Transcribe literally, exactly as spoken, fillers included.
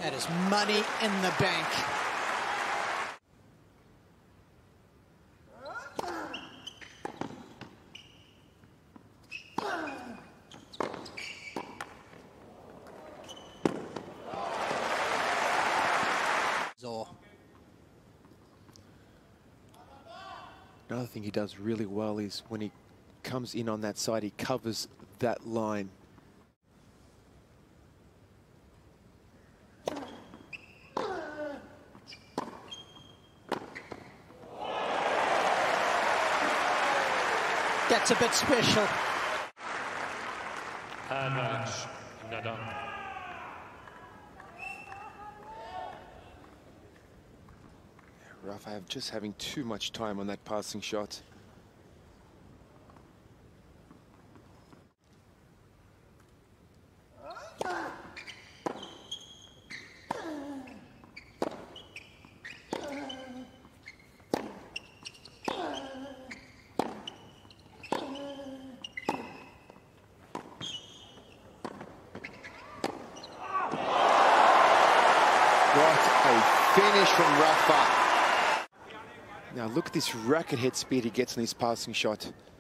That is money in the bank. Another thing he does really well is when he comes in on that side, he covers that line. That's a bit special. And match, Nadal. Rafa just having too much time on that passing shot. What a finish from Rafa. Now look at this racket head speed he gets on his passing shot.